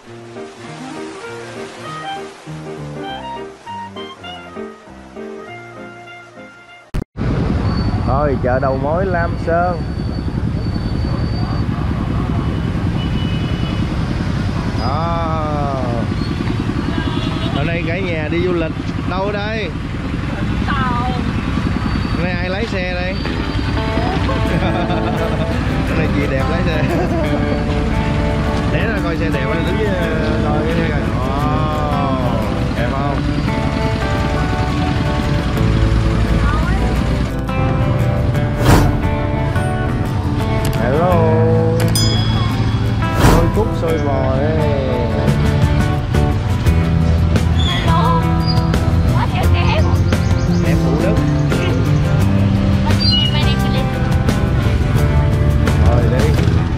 Thôi chợ đầu mối Lam Sơn. Đó. Ở đây cả nhà đi du lịch. Đâu đây? Tàu. Hôm nay ai lái xe đây? Hôm nay chị đẹp lái xe. Để ra coi xe đẹp, đứng với coi cái xe coi. Đẹp không? Hello. Xôi cút xôi bò đây. Hello. Quá trời đẹp. Đẹp Thủ Đức. Rồi đi.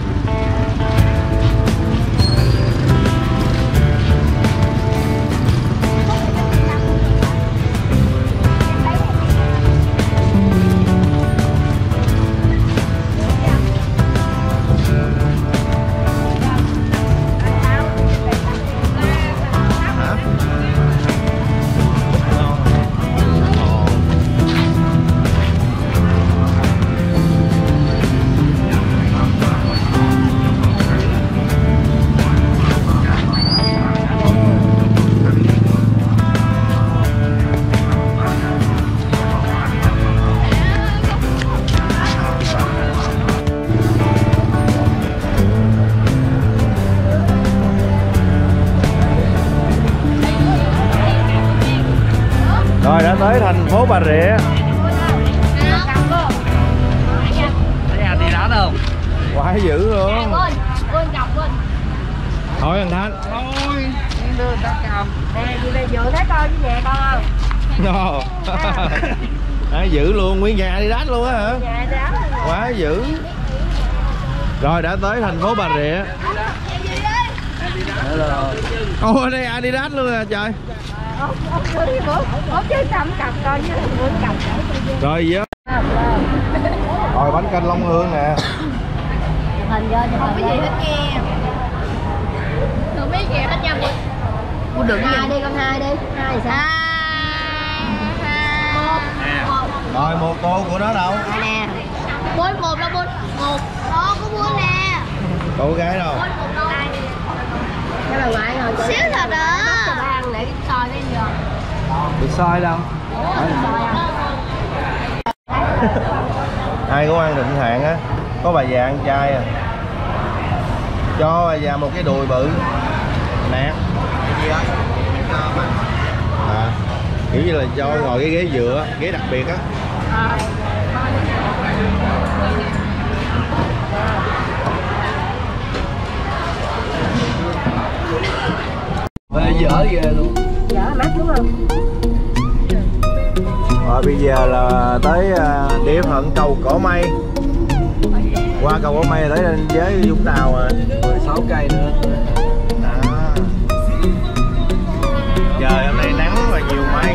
Rồi đã tới thành phố Bà Rịa. Đi đá đâu? Quá dữ luôn. Thôi thằng Thanh. Thôi, đi đưa ta cầm. Nè, đi về dựa thấy coi với nhà con không? Dữ luôn, nguyên nhà đi đát luôn á hả? Nhà đá. Quá dữ. Rồi đã tới thành phố Bà Rịa. Ồ, ở đây Adidas luôn à trời. Chứ cầm cặp coi với muốn cầm. Rồi gì á? Rồi bánh canh Long Hương nè. Hình vô cho không có gì hết nghe. Không biết gì hết nha. Cô đừng hai đi, con hai đi. Hai thì sao? Rồi một cô của nó đâu? Nè. Bốn một là bốn một. Đó có bốn nè. Cô gái đâu? Cái bà ngoại ngồi xíu thật đó. Cho ba ăn để soi lên giờ. Được soi đâu? Ai cũng ăn định hạn á. Có bà già ăn chay à. Cho bà già một cái đùi bự nè. Kiểu như là cho ngồi cái ghế dựa, ghế đặc biệt á. Dở ghê luôn. Dở mắt đúng không? Rồi bây giờ là tới địa phận cầu Cổ Mây. Qua cầu Cổ Mây tới lên với Vũng Tàu rồi. 16 cây nữa. Đó. Trời hôm nay nắng và nhiều mây.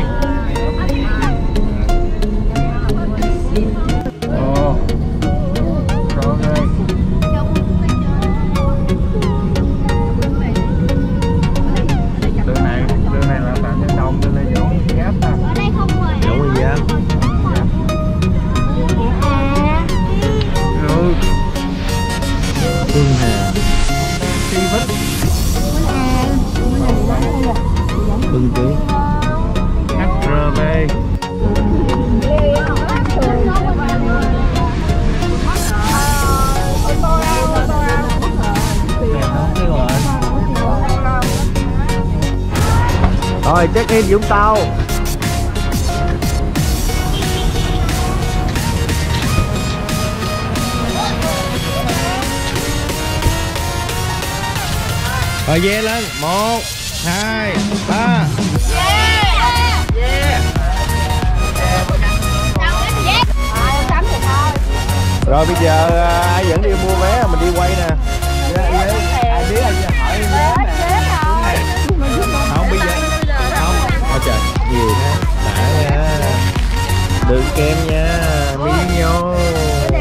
Ồ. Rồi ơi. Đường này là Phạm Nhân Đồng, đường này Dũng Giáp ta. Ở đây không rồi. Dũng Giáp. Ừ. Hương Hà. Chi Vích. Hương Ký. HRV. Rồi check in Vũng Tàu. Rồi ve lên 1, 2, 3. Rồi bây giờ ai dẫn đi mua vé mình đi quay nè. Ai biết anh hỏi Không bây giờ không. Ôi trời nhiều thế. Đã nha. Đường kem nha. Mino.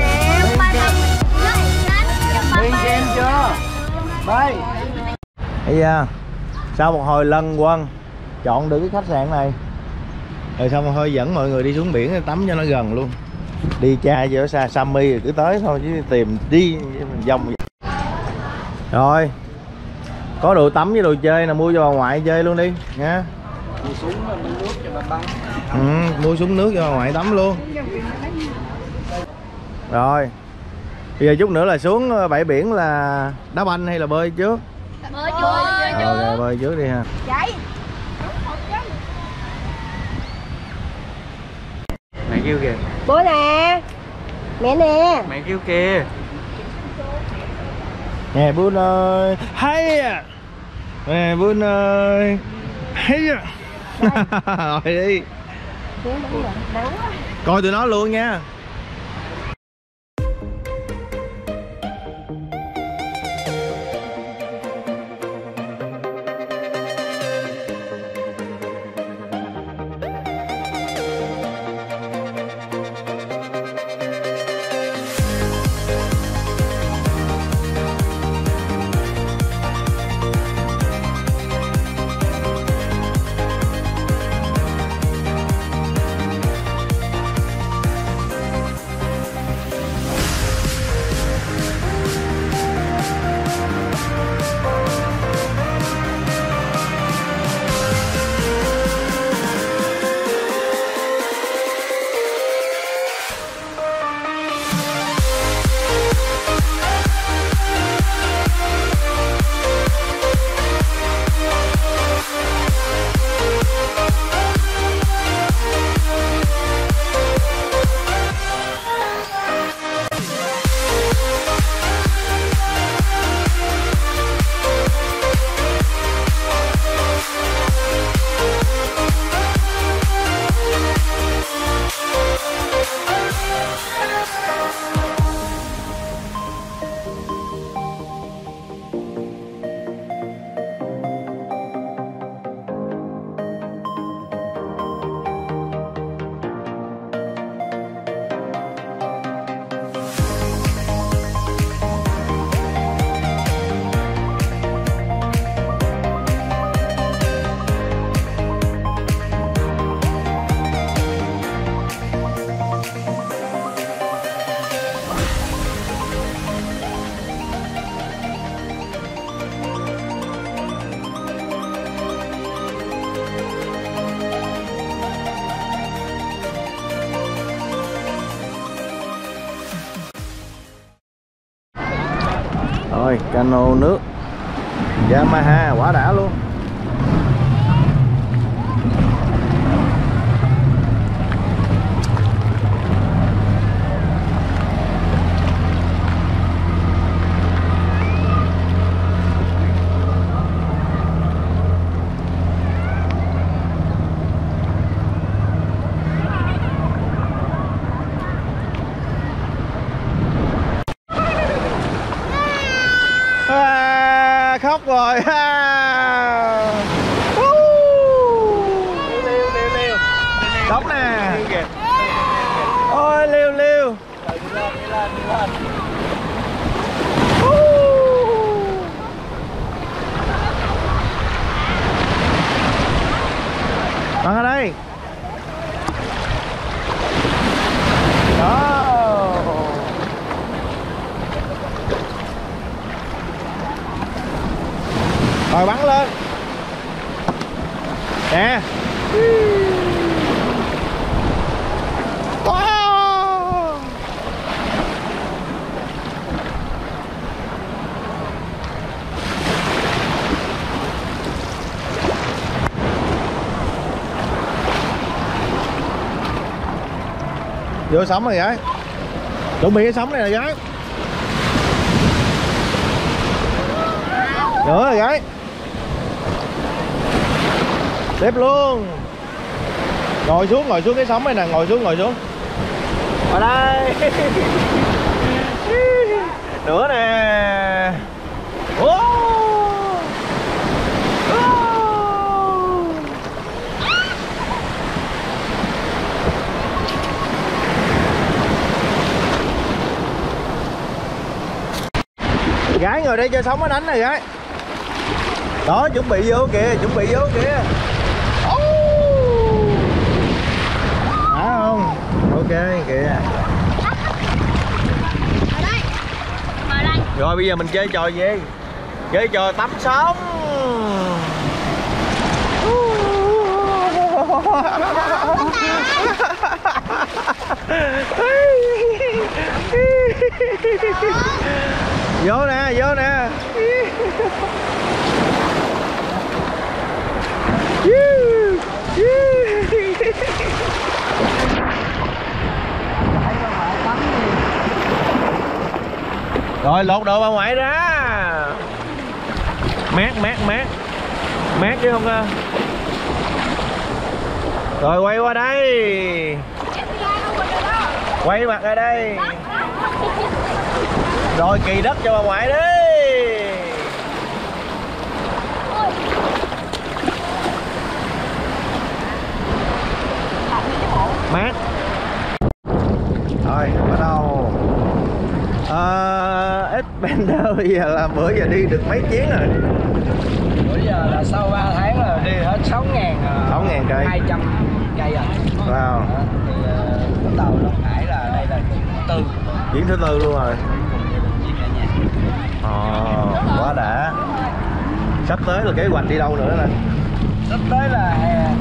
Miếng kem chưa? Bay. Thấy chưa? Sau một hồi lân quân chọn được cái khách sạn này rồi xong rồi thôi dẫn mọi người đi xuống biển tắm cho nó gần luôn. Đi cha cho xa Sammy rồi cứ tới thôi chứ tìm đi vòng. Rồi có đồ tắm với đồ chơi là mua cho bà ngoại chơi luôn đi nha. Mua súng nước cho bà băng. Mua súng nước cho bà ngoại tắm luôn. Rồi bây giờ chút nữa là xuống bãi biển là đá banh hay là bơi trước? Bơi trước. Ok bơi trước đi ha. Chạy. Mẹ kêu kìa. Bố nè. Mẹ nè. Mẹ kêu kìa. Nè Bún ơi. Hay à. Nè Bún ơi. Hay à. Rồi đi. Coi tụi nó luôn nha. Rồi cano nước Yamaha quá đã luôn. Khóc rồi. Liêu. Khóc nè. Ôi liêu. Bắn ở đây. Đó. Rồi bắn lên nè. Wow. Vô sóng rồi gái, chuẩn bị cái sóng này là gái. Nữa rồi gái, xếp luôn. Ngồi xuống cái sóng này nè, ngồi xuống. Ở đây. Nữa nè. Gái ngồi đây cho sóng nó đánh này gái. Đó, chuẩn bị vô kìa, chuẩn bị vô kìa. Đã không? Ok kìa. Rồi bây giờ mình chơi trò gì? Chơi trò tắm sóng. Vô nè, vô nè. Rồi lột đồ bà ngoại ra. Mát mát mát. Mát chứ không à. Rồi quay qua đây. Quay mặt ra đây. Rồi kỳ đất cho bà ngoại đi. Mát. Rồi bắt đầu. Xpander bây giờ là bữa giờ đi được mấy chuyến rồi? Bữa giờ là sau 3 tháng là đi hết 6.000 cây. 200 cây rồi. Wow. Thì bắt đầu Long Hải là đây là chuyến thứ tư luôn rồi. Quá đã. Sắp tới là kế hoạch đi đâu nữa nè? Sắp tới là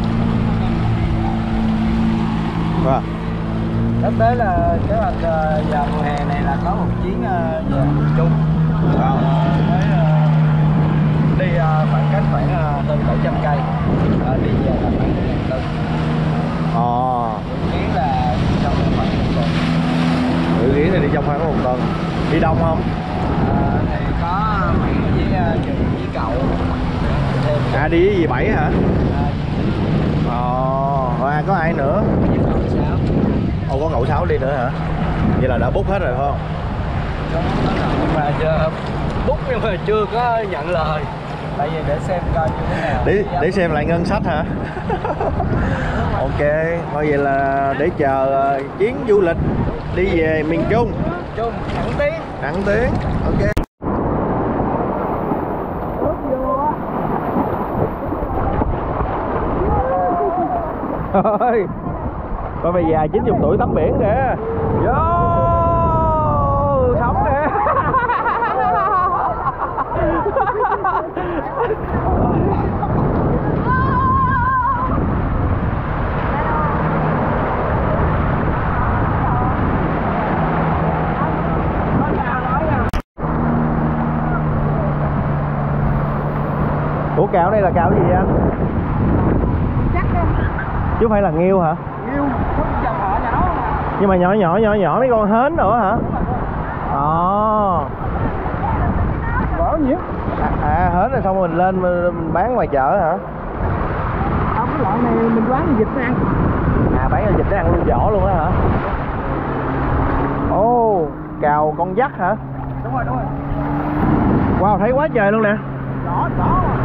Wow. sắp tới là kế hoạch vào mùa hè này là có một chuyến về miền Trung. Wow. Đi khoảng cách khoảng hơn 700 cây, đi về là khoảng 1.400. Dự kiến là trong khoảng 1 tuần. Dự kiến là đi trong khoảng 1 tuần. Đi đông không? Thì có Mỹ với cậu. Đi với dì Bảy hả? Rồi có ai nữa? Có cậu Sáu đi nữa hả? Vậy là đã book hết rồi phải không? Nhưng mà book mà chưa có nhận lời. Tại vì để xem coi như thế nào. Để xem lại ngân sách hả? Ok, thôi vậy là để chờ chuyến du lịch đi về miền Trung. Thẳng Tiến. Thẳng Tiến, ok. Ôi, coi bây giờ 90 tuổi tắm biển kìa. Vô sống kìa. Ủa cào này là cào gì vậy anh? Chắc chứ không phải là nghêu hả? Nghêu, dòng họ nhà nó mà. Nhưng mà nhỏ mấy con hến nữa hả? Vỡ nhỉ? Hến rồi xong rồi mình lên mình bán ngoài chợ hả? Không, cái loại này mình bán vịt ăn. Bán cho vịt để ăn luôn vỏ luôn á hả? Cào con dắt hả? Đúng rồi. Wow, thấy quá trời luôn nè. Rõ mà.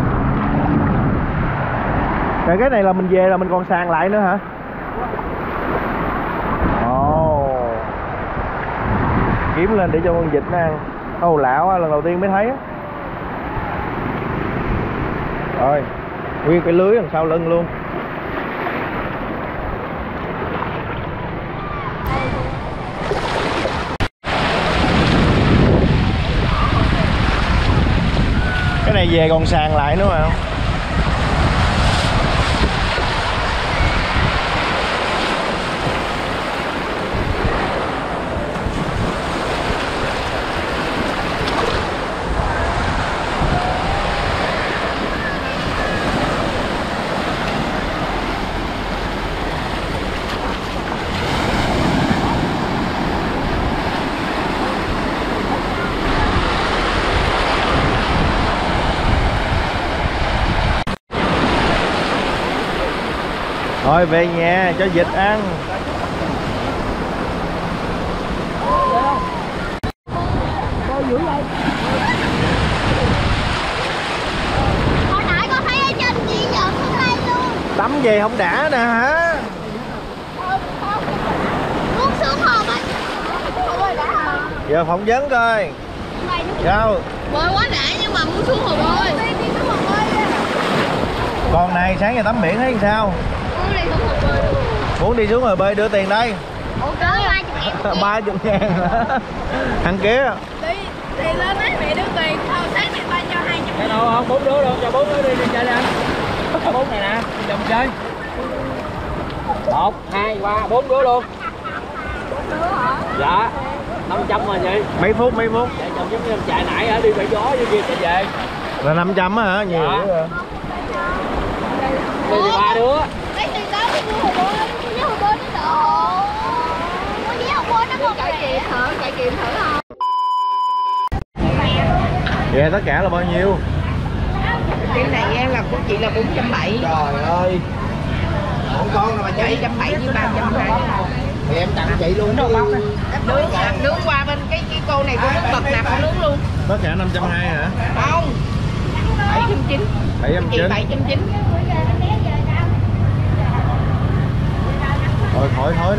Rồi cái này là mình về là mình còn sàn lại nữa hả? Kiếm lên để cho con vịt nó ăn. Lạ quá, lần đầu tiên mới thấy á. Rồi, nguyên cái lưới đằng sau lưng luôn. Cái này về còn sàn lại nữa mà không? Thôi về nhà cho vịt ăn. Hồi nãy con thấy ở trên ghi nhận xuống đây luôn. Tắm về không đã nè hả? Muốn xuống hồ mà. Không ơi đã hả? Giờ phỏng vấn coi. Sao? Bơi quá đã nhưng mà muốn xuống hồ bơi. Đi xuống hồ bơi. Con này sáng giờ tắm biển thấy sao? Muốn đi xuống rồi bơi đưa tiền đây. Ủa có 30 ngàn hả? Ăn kia. Đi lên nói mẹ đưa tiền, thôi sáng mẹ ba cho 200. Cái đâu không, 4 đứa đâu, cho 4 đứa đi chơi đi anh. 4 này nè, chồng chơi. 1, 2, 3, 4 đứa luôn. 4 đứa hả? Dạ, 500 mà chị. Mấy phút? Dạ chồng giống như em chạy nãy hả, đi bãi gió như kia trở về. Là 500 á hả? Nhiều Dạ. dữ hả? Đi thì 3 đứa. Lấy tiền đó đi mua hồ bơi, mua hồ bơi nó sợ hồ. Mua vé hồ bơi nó còn chạy kịp thử không? Vậy tất cả là bao nhiêu? Cái này em là của chị là 470. Trời ơi. Bọn con là mà chạy 170 với 320. Thì em tặng chị luôn chứ. Nướng qua bên cái cô này cô nướng bật nạp cô nướng luôn. Tất cả 520 hả? Không. 790. 790. 790. Thôi thối đi.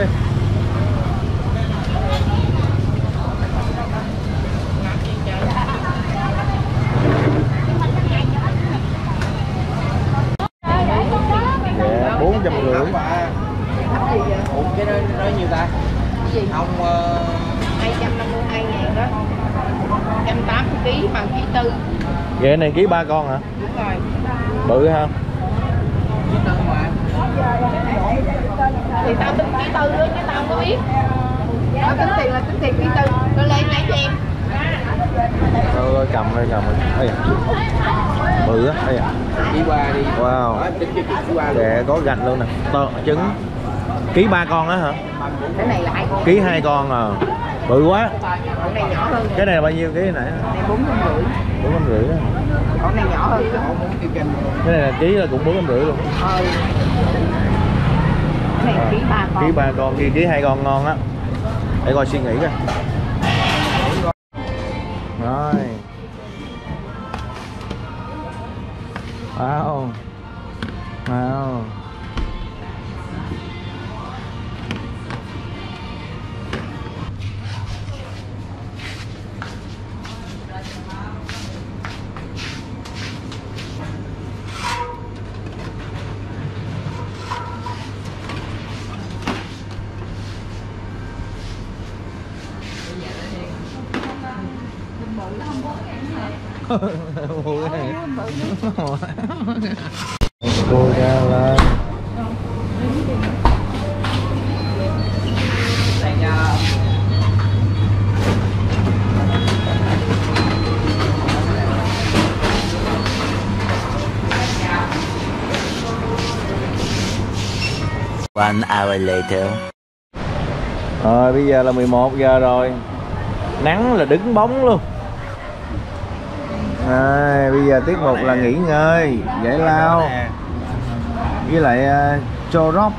Dạ, 450. Ủa, cái đó nói nhiêu ta? Ông 252 ngàn đó. 180 kg bằng ký tư. Vậy này ký 3 con hả? Đúng rồi. Bự ha? Ký tư mà. Thì tao tính ký tư nữa chứ tao không có biết. Tao tính tiền là tính tiền ký tư. Nó lấy cho em. Thôi cầm đây cầm. Ây da. Bự á. Ây da. Đi qua đi. Wow. Tính cho chị qua. Kệ có gạch luôn nè. To trứng. Ký 3 con á hả? Cái này là 2 con. Ký 2 con à. Bự quá. Con này nhỏ hơn. Cái này là bao nhiêu ký nãy? Này 450. 450 á. Con này nhỏ hơn. Cái này là ký là cũng 450 luôn. Cái này ký 3 con. Ký 3 con, ký 2 con ngon á. Để coi suy nghĩ coi. Rồi. Wow. Wow. Cô ra lên. One hour later. Rồi bây giờ là 11 giờ rồi. Nắng là đứng bóng luôn. Bây giờ tiết mục là nghỉ ngơi, giải lao với lại cho rock.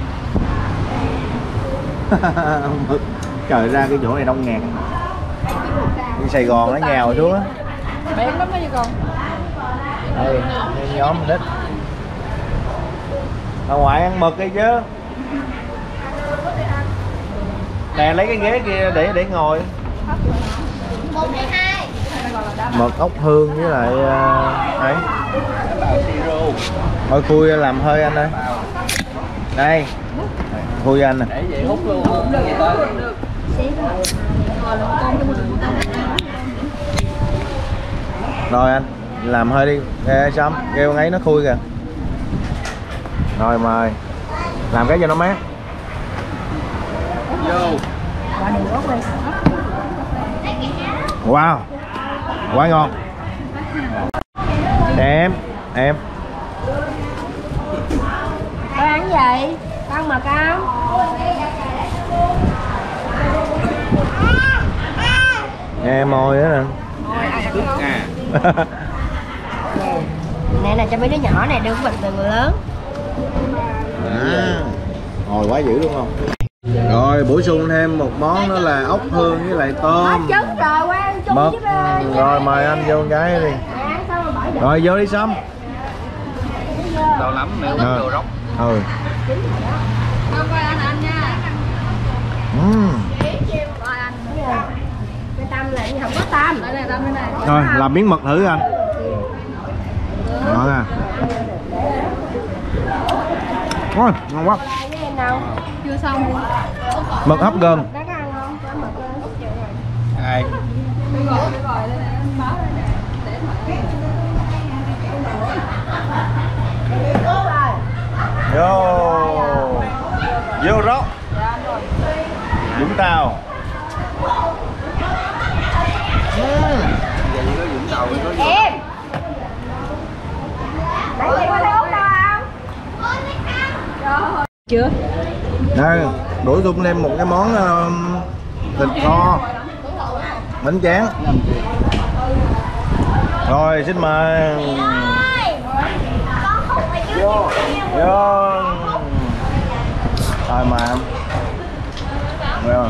Trời ra cái chỗ này đông ngàn. Đi Sài Gòn nó nhào xuống á. Bé lắm đó chứ con. Đây, nhóm mình thích. Ở ngoài ăn mực đi chứ. Nè lấy cái ghế kia để ngồi. 122. Mực ốc hương với lại ấy. Thôi khui làm hơi anh ơi. Đây. Khui anh nè. Để vậy hút luôn. Rồi anh, làm hơi đi. Ê, xong, kêu ấy nó khui kìa. Rồi mời. Làm cái cho nó mát. Vô. Wow. Quá ngon. Em Con ăn gì? Con mà con. Nghe môi nữa nè. Nè là cho mấy đứa nhỏ này đừng bệnh từ người lớn. Ngồi quá dữ đúng không? Rồi bổ sung thêm một món nữa là ốc hương với lại tôm. Trứng rồi qua ăn chung Mực. với ba. Rồi mời anh vô cái đi. Rồi vô đi xong. Đau lắm, mẹ uống đồ róc. Ừ. Con coi anh nha. Cái tâm này không có tâm. Đây này, tâm đây này. Rồi làm miếng mực thử anh. Ngon à. Ôi, ngon quá. Với em đâu? Chưa xong luôn. Mực hấp gừng. Đã có ăn không? Có mực không? Ai? Vô. Vô đó. Vũng Tàu. Em. Nãy chị có thấy Út đâu không? Chưa. Đây, đổ dung lên một cái món thịt kho, bánh tráng. Rồi xin mời. Vô. Rồi mà. Rồi.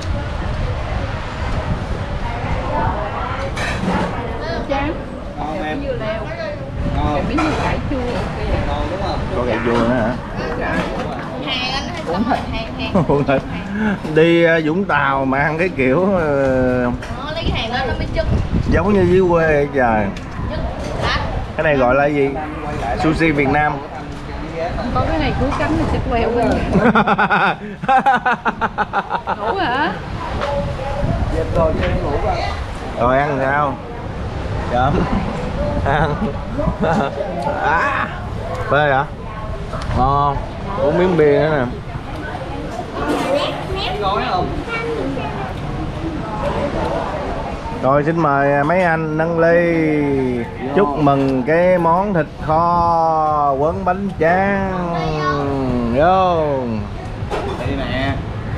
Ngon em. Ngon. Miếng như cải chua kìa. Ngon đúng không? Có gà chua nữa hả? Uống Uống thịt. Đi Vũng Tàu mà ăn cái kiểu lấy cái hàng lên nó mới chất. giống như dưới quê vậy trời. Cái này gọi là gì? Sushi Việt Nam. Có cái này cứu cánh thì sẽ quẹo lên. Ngủ hả? Rồi ăn sao? Chấm. Ăn. Phê hả? Ngon. Uống miếng bia nữa nè. Rồi xin mời mấy anh nâng ly chúc mừng cái món thịt kho quấn bánh tráng. Vô. Đây nè.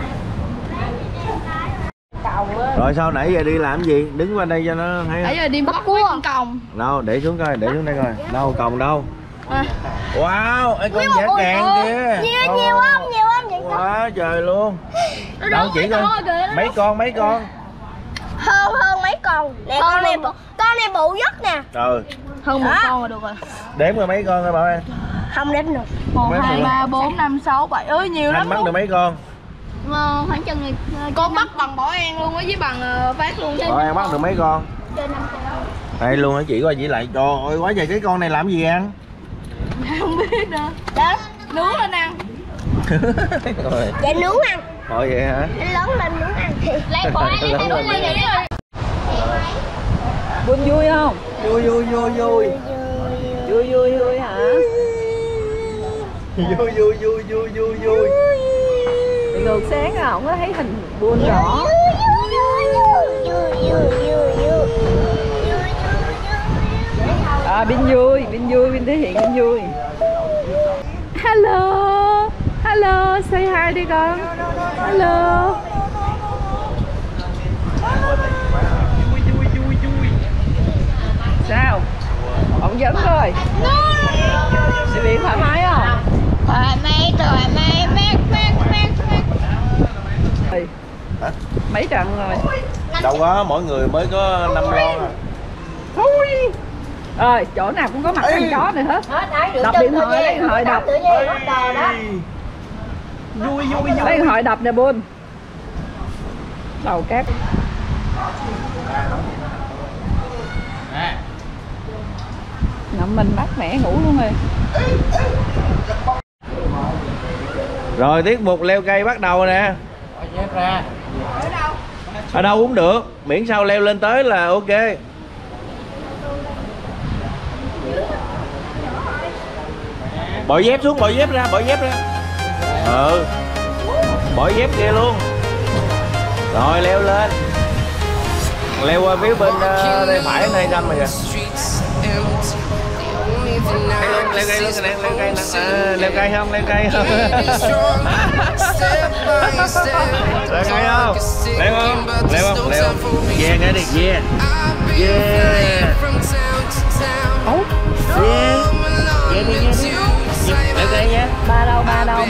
Rồi sau nãy giờ đi làm gì? Đứng qua đây cho nó thấy. Nãy giờ đi bắt cua còng. Đâu, để xuống coi, để xuống đây coi. Đâu, còng đâu? Wow, cái con giả càng kia. Nhiều không vậy? Quá trời luôn. Đâu chỉ coi. Mấy con? Hơn mấy con. Nè con này bự nhất nè. Rồi. Hơn một con là được rồi. Đếm rồi mấy con rồi bảo em. Không đếm được. 1, 2, 3, 4, 5, 6, 7. Ơi nhiều lắm Anh bắt luôn. được mấy con? Khoảng chừng này. Con bắt bằng bỏ an luôn á với bằng phát luôn. Rồi em bắt được mấy con? Trên 5 Đây luôn hả chị, coi chỉ lại. Trời ơi quá trời, cái con này làm gì ăn? Không biết nữa. đó. Nướng lên ăn. Rồi. Vậy nướng ăn. Thôi vậy hả? Nó lớn lên nướng ăn. Lấy của ai lấy nướng lên vậy rồi. Buồn vui không? Vui Vui hả? Vui. Ngược sáng à, không có thấy hình buồn rõ. À, Bin vui, Bin thể hiện Bin vui. Hello, say hi đi con. Hello. Sao? Phỏng vấn coi. Sự việc thoải mái không? Thoải mái, Mấy trận rồi? Đâu có, mỗi người mới có 5 lon à. Thôi. Ơi, chỗ nào cũng có mặt con chó này hết. Đập điện thoại đập. Vui. Lấy điện thoại đập nè Bun. Đầu cát. Nằm mình mát mẻ ngủ luôn rồi. Rồi tiết mục leo cây bắt đầu nè. Ở đâu cũng được, miễn sao leo lên tới là ok. Bỏ dép xuống, bỏ dép ra. Ừ. Bỏ dép kia luôn. Rồi leo lên. Leo qua phía bên đây phải này đâm rồi kìa. Leo cây luôn, leo cây không? Leo cây không? Yeah cái đi, yeah. Leo cây nha. Ba đâu.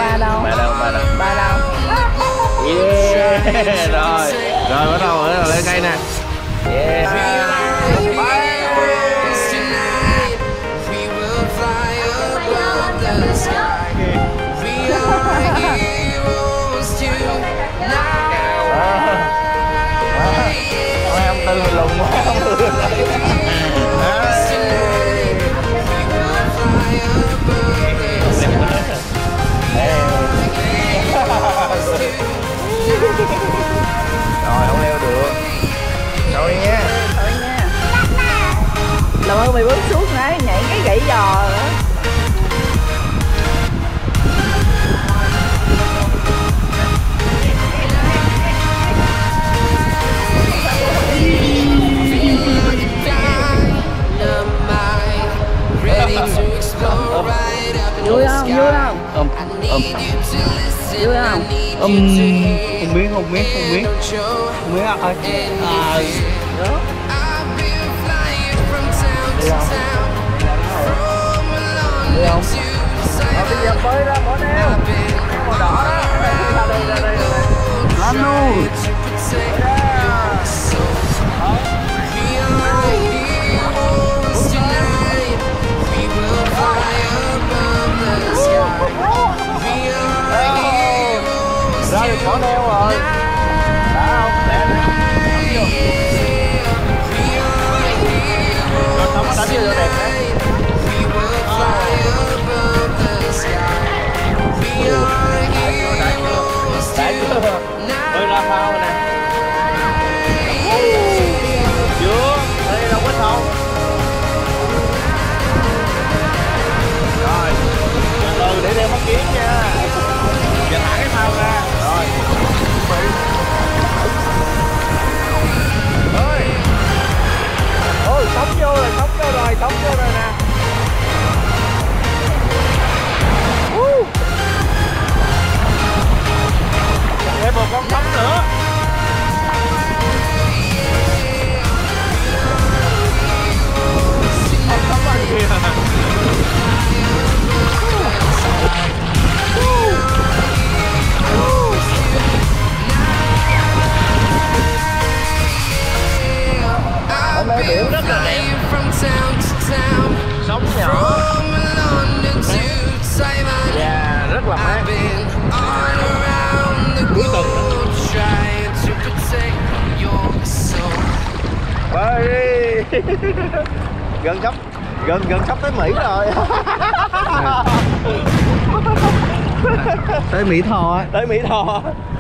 Yeah. Rồi bắt đầu là leo cây nè. Yeah. Ông Tư lùng quá. mày bước xuống đấy nhảy cái gãy giò nữa. Vui không? Vui không? Vui không? Không biết không biết ơi. Đó. Đi không? Bây giờ bơi ra bỏ neo. Màu đỏ đó. Ra đây. Làm luôn. Ra được bỏ neo rồi. Đã không? Đẹp rồi, không có đánh vô đẹp đấy. Đã chưa? Bơi ra phao rồi nè. Chưa, đây đâu có sâu. Rồi, từ để đeo mắt kiếng nha. Giờ thả cái phao ra. Rồi. Ôi, sống vô rồi nè. Thêm một con sống nữa. Con sống ở kìa. Bãi biển rất là đẹp. Sóng nhỏ. Và rất là mát. Cuối tuần bơi đi. gần sắp tới Mỹ rồi. Tới Mỹ Tho á. Tới Mỹ Tho.